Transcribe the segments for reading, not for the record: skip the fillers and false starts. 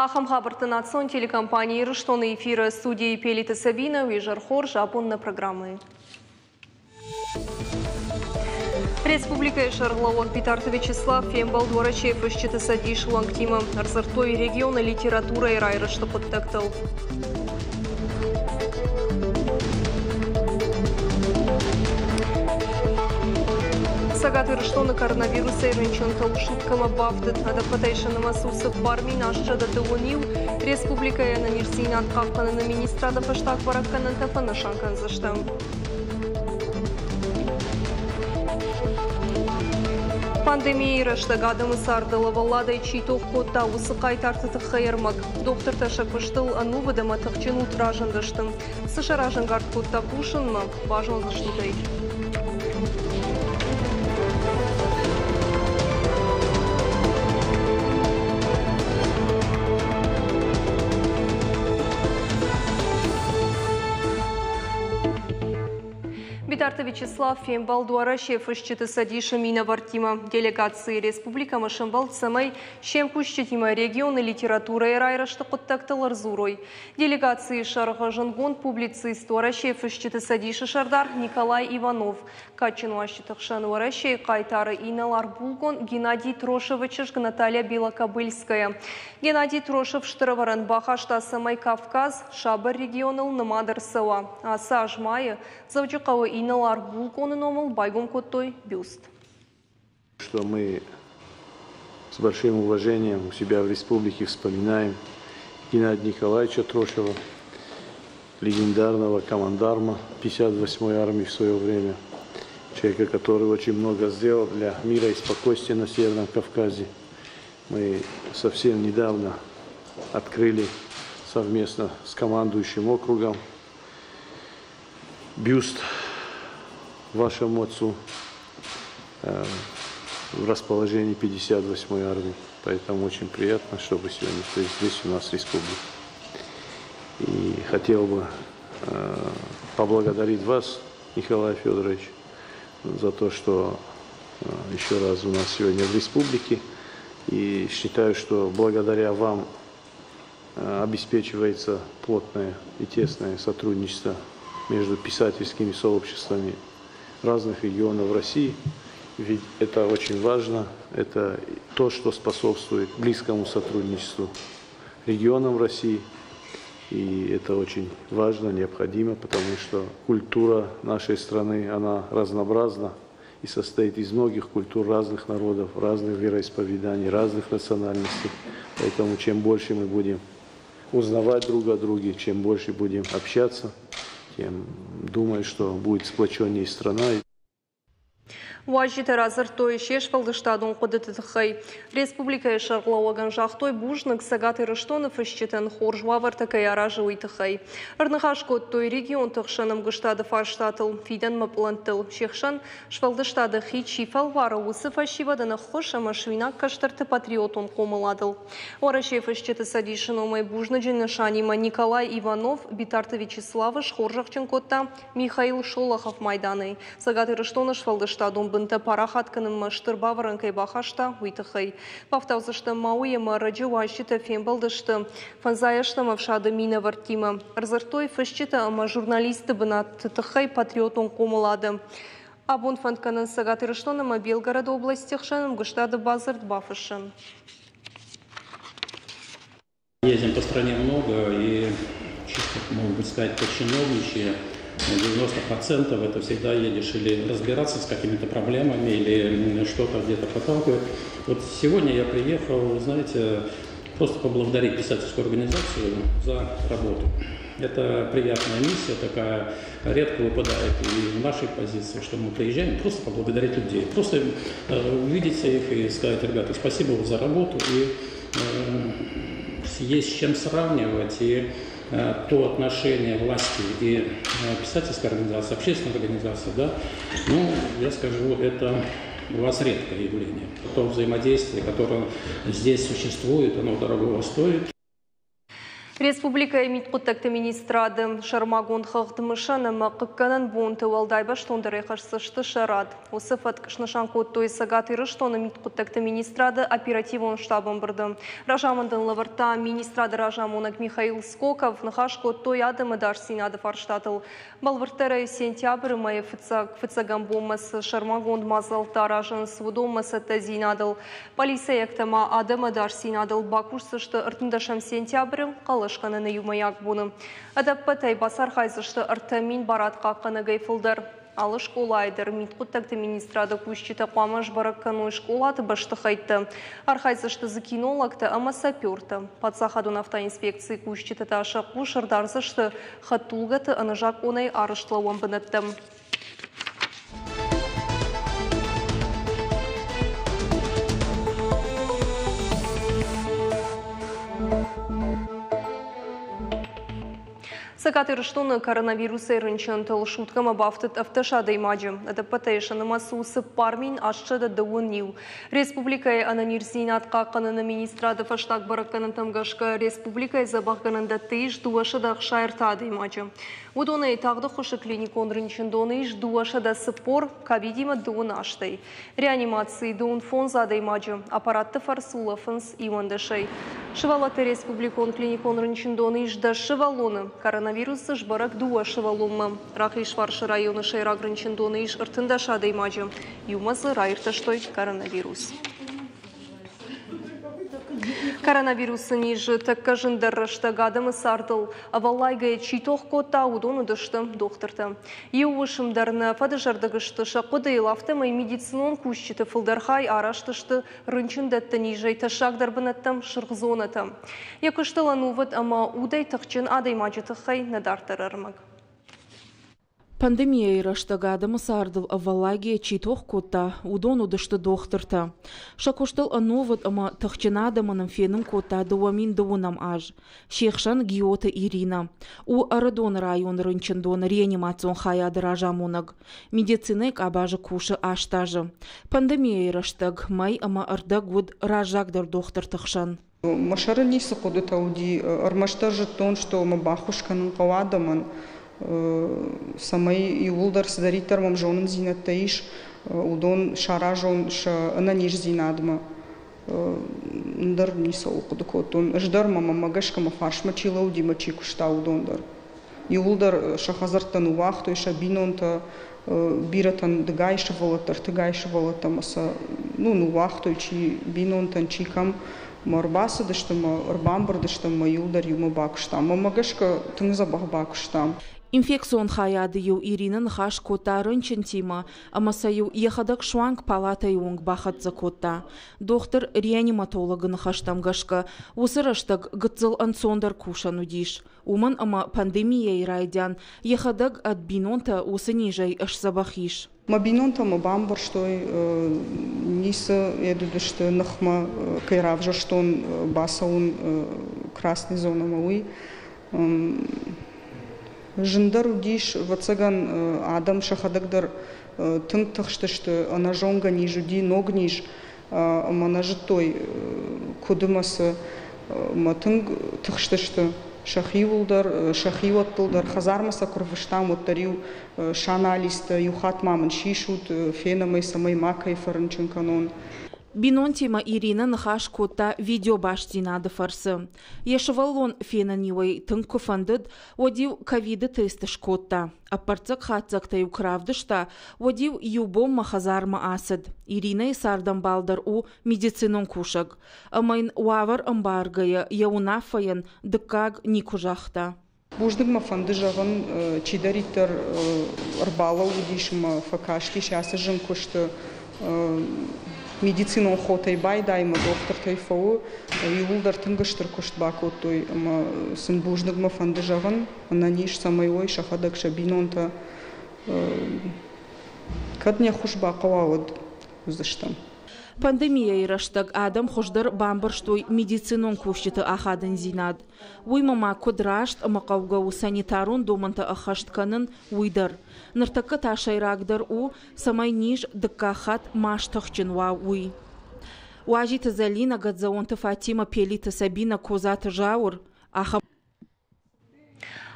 Ахам Хабартанацон телекомпании Рыштоны эфира студии Пелита Сабина и Жархор Жапонной программы. Республика Шарлауак Питарта Вячеслав Фембал Дворачев Ищита Садиш Лангтима Арзартой региона литература и райрышта подтактал. Сагаты Рыштоны коронавируса и рынчонтал шуткама бафтыт адапатейшана масусов барми нашча да тылунил Республика на нерсина откавкана на министрада паштак баракканан тафана шанкан заштам. Пандемия раштагадамы сардала валлада и читов котта усыкай тартыты хайырмак. Доктор ташак баштыл ану выдама тахчин утражан даштым. Сышаражан гард котта пушынма важен заштудай. Питарта Вячеслав Фембал Дворачев Ищита Садиша Мина Вартима делегации Республика Машимбал Цамай Шемкущитима региона литература и райрашта подтактал Арзурой. Делегации Шарха Жангон публицист Дворачев Ищита Садиша Шардар Николай Иванов. Качину Ащитахшан Дворачев Кайтара Иналар Булгон Геннадий Трошевич Наталья Белокобыльская. Геннадий Трошев Штраваранбаха Штасамай Кавказ Шабар регионал Намадар Села. Аса Ажмая Завджукова Иналар Булгон номал Байгон Коттой бюст. Что мы с большим уважением у себя в республике вспоминаем Геннадия Николаевича Трошева, легендарного командарма 58-й армии в свое время, человека, который очень много сделал для мира и спокойствия на Северном Кавказе. Мы совсем недавно открыли совместно с командующим округом бюст вашему отцу в расположении 58-й армии. Поэтому очень приятно, что вы сегодня здесь у нас в республике. И хотел бы поблагодарить вас, Николай Федорович, за то, что еще раз у нас сегодня в республике. И считаю, что благодаря вам обеспечивается плотное и тесное сотрудничество между писательскими сообществами разных регионов России. Ведь это очень важно, это то, что способствует близкому сотрудничеству регионам России. И это очень важно, необходимо, потому что культура нашей страны, она разнообразна и состоит из многих культур разных народов, разных вероисповеданий, разных национальностей. Поэтому чем больше мы будем узнавать друг о друге, чем больше будем общаться, тем думаю, что будет сплоченнее страна. Важита разыртой шеш фалдыштадун кудытыхай. Республика Шарлауаган жахтой бужнык сагаты рыштонов ищитен хоржвавар такая аражы уйтыхай. Арнахаш коттой регион тахшаным гыштады фарштатыл, фиден маплантыл. Шехшан швалдыштады хичи фалвара усы фашивадана хоша машвинак каштарты патриотон комыладыл. Орашев ищиты садишын омай бужны джинышанима Николай Иванов, Битарта Вячеслава, Шхоржахчен котта, Михаил Шолохов майданы. Сагаты рыштоны швалдыштадун бынта парахатканым маштырба варанкай бахашта уйтыхай. Павтаузышты мауема радиоащита фембалдышты. Фанзаяшта мавшады мина вартима. Арзартой фашчита ама журналисты бына тытыхай патриотон комылады. Абун фантканын сагаты рыштонама Белгород области хшаным гыштады базард бафышын. Ездим по стране много и, чисто, могу бы сказать, по-чиновничьи. 90% это всегда едешь или разбираться с какими-то проблемами, или что-то где-то проталкивать. Вот сегодня я приехал, знаете, просто поблагодарить писательскую организацию за работу. Это приятная миссия, такая редко выпадает и в нашей позиции, что мы приезжаем просто поблагодарить людей. Просто увидеть их и сказать: ребята, спасибо за работу, и есть с чем сравнивать. И то отношение власти и писательской организации, общественной организации, да, ну, я скажу, это у вас редкое явление. То взаимодействие, которое здесь существует, оно дорогого стоит. Республика митқуттакты министрады Шармагон хағдымышаны мақыққанын бұнты уалдайбаш тондыры қашсышты шарад. Осы фаткышнышан қоттой сағаты рыштоны митқуттакты министрады оперативон штабын бірді. Ражамындың лавырта министрады Ражамонак Михаил Скоков нахаш қоттой адымы дарсинады фарштатыл. Балвыртары сентябрь майы фыцаган бомасы Шармагон мазалта ражын свудомасы тазинадыл. Полиция яктама адымы дарсинадыл бакурсышты ыртындашам сентябрь қалышқаныны юмаяк бұны. Адаппатай басар хайзышты ыртамин барат қаққаны гайфылдар. Алы школайдыр. Митқуттакты министрады күшчеті қуамаш бараккану школаты башты қайтты. Архайзышты зыкинологты ама саперты. Патсахадун автоинспекции күшчеті ташы құшырдарзышты хаттулғаты аныжак онай арышлауын бұнытты. Сакаты рыштоны коронавирусы рынчын тыл шуткама бафтыт автошады имаджы. Это патайшаны масусы пармин ашчыда дауын нил. Республикай ананирзинат қаққаныны министрады фаштак баракканын тамгашка республикай забаққанында тейш дуашыда шайыртады имаджы. Удоны тағды құшы клиникон рынчын доны иш дуашыда сыпор ковидима дуын аштай. Реанимации дуын фон зады имаджы. Аппаратты фарсула фынс ивандашай. Шывалаты республикон клиникон рынчын доны иш да шывалоны коронавирусы жбарак дуа шывалумы. Рахиш варшы районы шайрак рынчын доны иш ыртында шады имаджы. Юмазы райырташтой коронавирус. Коронавирусы ниже такка жындаррашта гадымы сардыл. Авалайгая читох кота удону дышты докторты. Еуышымдарны фадыжардығышты шақуды илафтымы медицинон күшчеті фылдархай араштышты рынчындатты нижай ташагдарбынаттым шырғзонатым. Якыштылан увыд ама удай тақчын адай мажытықай надартарармаг. Пандемия ираштагадымы сардыл авалагия читох кота удону дышты докторта. Шакуштыл ановыд ама тахчинадымының фенім кота дуамин дуынам аж. Шехшан Гиота Ирина. У Арадон район рынчындон реанимацион хаяды ражамонаг. Медицинайк абажы кушы аштажы. Пандемия ираштаг май ама ырдаг гуд ражагдар доктор тахшан. Машары несі қуды тауди армаштар жыттон, что ма бахушканын қауадымын. Самай юлдар сдариттар мам жонын зинаттаиш, удон шара жон ананиш зинадма. Ндар ниса оқуды котон. Ждар мама магашка ма фаршма чила удима чикушта удондар. Юлдар шахазартан уахто иша бинонта биратан дгайша волата маса. Ну уахто чи бинонтан чикам. Марбасы дыштыма, арбамбар дыштыма юлдар юма бакуштам. Магашка тыңза бакуштам. Инфекцион хаяды ю Иринын хаш кота рынчын тима, амасаю ехадак шуанг палата юнг бахат за кота. Доктор реаниматологын хаштамгашка, усыраштак гыцыл ансондар кушану диш. Уман ама пандемия ирайдян, ехадак от бинонта усы нижай аш забахиш. Ма бинонта ма бамбар, что ниса едудышты нахма кайравжа, что он басаун красный зона мауи. Жындар удиш вацаган адам шахадагдар тынг тахштышты анажонга нижуди ног ниж манажытой кудымасы ма тынг тахштышты шахивулдар шахиваттылдар хазармаса курвыштам оттарил шаналисты юхат мамын шишут фенамай самай макай фарынчын канон. Бинонтима Ирина нахаш кота видео баштинады фарсы. Ешевалон фенанивай тынку фандыд, одив ковиды тестыш кота. Апарцак хатцакта юкравдышта, одив юбом махазарма асад. Ирина и сардан балдар у медицинон кушак. Амайн уавар амбаргая яунафаян дыкаг никужахта. Буждыгма фанды жағын чидариттар арбала удишма факашки шасы жын кушты медицинон хотай байдайма доктор тайфау юлдар тынгыштыр кушт бакотой ама сын буждыгма фанды жағын ананиш самайой шахадакша бинонта кадня хуш бақауауд узыштам. Пандемия ираштаг адам хождар бамбарштой медицинон кушчеты ахадын зинад. Уймама кодрашт мақаугау санитарун доманта ахаштканын уйдар. Ныртакка ташайрагдар у самай ниж дыккахат маштахчын ва уй. Уажита Залина гадзаонта Фатима Пелита Сабина козаты жаур. Аха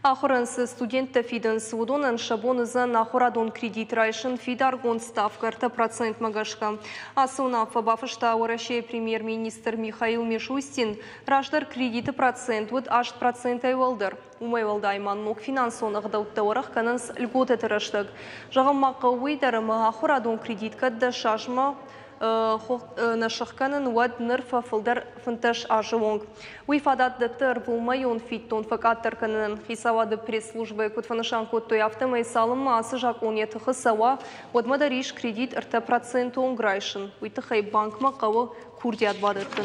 Ахорансы студентта фиден свудонан шабоныза нахорадон кредит райшын фидаргон ставкарта процент магашка. Асуна фабафышта Россия премьер-министр Михаил Мишустин раждар кредиты процент вот 8% айвалдар. Умайвалда айманнок финансонық дауттауырық кананс льготы тырыштық. Жағым мақы уйдарымы ахорадон кредитка да шашма нашыққанын уад нырфа фылдар фынташ ажуонг. Уйфадат даттыр булмайон фиттон факаттыр канын хисавады пресс-службы кутфанышан коттой автомай салымма асы жақония тұқы сауа уадмадариш кредит ырта процентон грайшын. Уйтықай банкма қауы курдият бадыртын.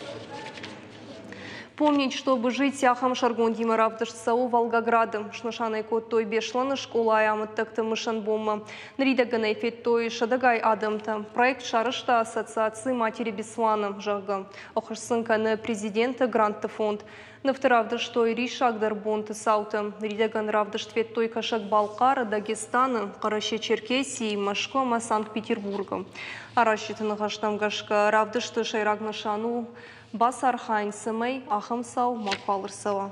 Помнить, чтобы жить яхам шаргон Димарав Дашсау Волгоградом, шнашаной коттой бешлана школа аяматтакта мышанбомма, нридаганай феттой шадагай адамта, проект шарышта ассоциации матери Беслана жага, охарсынка на президента гранта фонд, нафтаравда что и ришагдар бонта саута, нридаган равдаш феттой кашак Балкара, Дагестана, Караще Черкесии, Машкома, Санкт-Петербурга. Аращитана хаштам гашка равдаш то шайрагнашану, Басар хайн сымай, ахамсау, маквалырсава.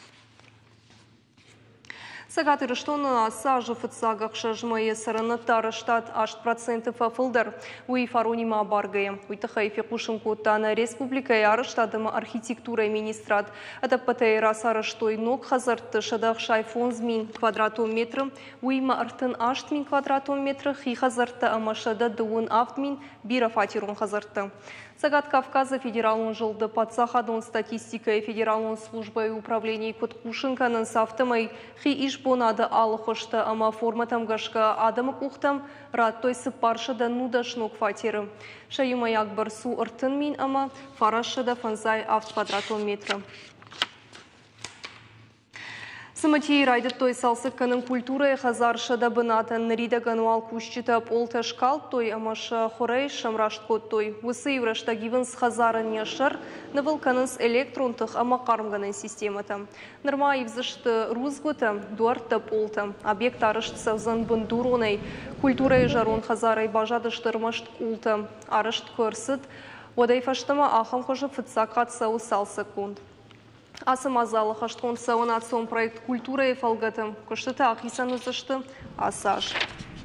Сагаты рыштоны аса жыфытсагақ шажмайы сырыны тарыштат 8% афылдар. Уи фаронима баргая. Уйтахай фекушым коттаны республика ярыштадымы архитектура министрат. Атап патайра сарыштой ног хазарты шадақ шайфонзмин квадратометры. Уима артын 8 квадратометры хи хазарты амашада дуын автмин бира фатирун хазарты. Сагат Кавказа федералун жылды подсахадон статистика и федералун служба и управление Коткушинканын сафтымай хи ишбонады алықышты ама форматам гашка адамы кухтам раттой сыпаршыда нудашнок фатиры. Шаюмай акбар су ыртын мин ама фарашыда фанзай автоквадратометры. Саматей райды той салсық канын культура хазаршада бынатын рида гануал кушчита полта шкал той амаша хорей шамрашт кот той. Высы еврашта гивенс хазарын яшар навыл канынс электронтых ама кармганын системата. Нырма евзышты рузгота дуарта полта. Объект арышт савзан бындуронай. Культура жарун хазарай бажадыштырмашт култа. Арышт көрсыт. Водайфаштама ахам хожа фыцакат сау салсық кунд. Асым азалы хаштон сауынатсон проект культура и фалгатым. Кыштыта ахисан узышты асаж.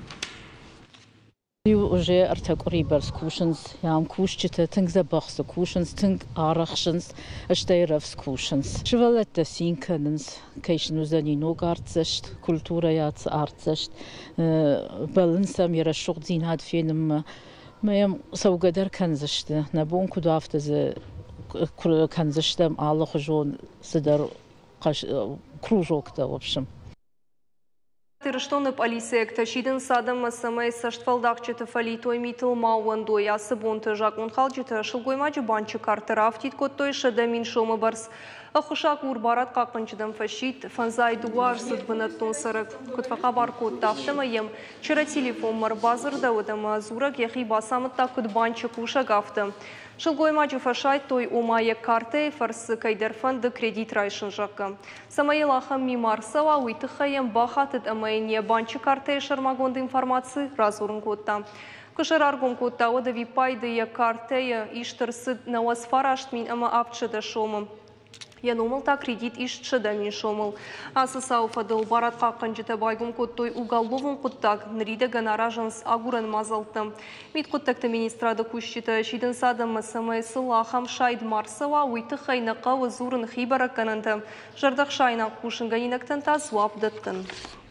Уже артакурибар скушенс, ям кушчита, тынг забахса кушенс, тынг арахшенс, аштайрав скушенс. Шевалетта синканенс, кейшн узани ног арцешт, культура яц арцешт, балансам яра шугдзин хад фенем, маям саугадар канзешты, набон кудафтазе канзештам аллах жон сидар кружокта в общем. Тырыштоны полиция кташидын садым самай саштфалдакчыты фалитой митыл мауандой асы бонты жакун халчыты шылгоймачы банчы картер автит коттой шадамин шомы барс. Ахушак урбарат каканчыдан фашит фанзай дуар сыдбынаттон сарык. Кутфака бар код тафтыма ем чыра телефон мар базырда удама зурак яхи басамытта кут банчы куша гафты. Шылгоймачы фашай той умая карты фарсы кайдерфанды кредит райшын жақы. Самайыл ахам мимарсава уйтыхаем бахатыд амайне банчы карты шармагонды информации разурын котта. Кышыр аргон котта ода випайды я карты иштырсы науаз фарашт мин ама апчыда шомым. Янумылта кредит иштшыда мин шомыл. Асы сауфадыл баратқа қанжыта байгым коттой уголовын құттак нрида ганаражанс агуран мазалтым. Мит құттакты министрады күшчіті шидін садым самайсыл ахам шайд марсава уйты хайнақа вазурын хибара кананты. Жардақ шайна кушынға инактан тазвап дыткын.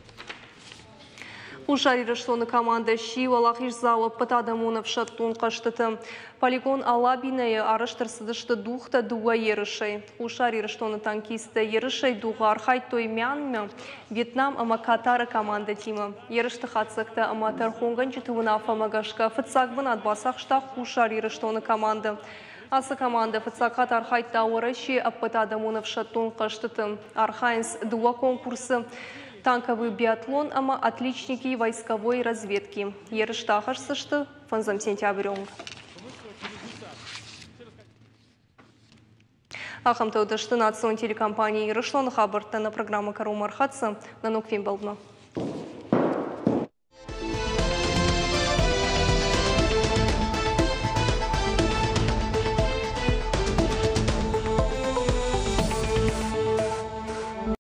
Ушари рыштоны команда Шивалах Ишзауа Патадамунов шаттун каштыты. Полигон Алабинае арыштырсыдышты духта дуа ерышай. Ушари рыштоны танкисты ерышай дуға архайтой мянмя Вьетнам ама Катары команда тима. Ерышты хатсакта ама тархонган чытывына фамагашка фыцакбын атбасақ штақ ушари рыштоны команда. Асы команда фыцакат архайта орыши Патадамунов шаттун каштыты. Архайнс дуа конкурсы. Танковый биатлон, ама отличники войсковой разведки. Ерыштахаш сышты, фанзам сентябрёнг. Ахамта удашты национ телекомпании Ерышлон хабарта на программа Кару Мархатса на Ноквим Балдна.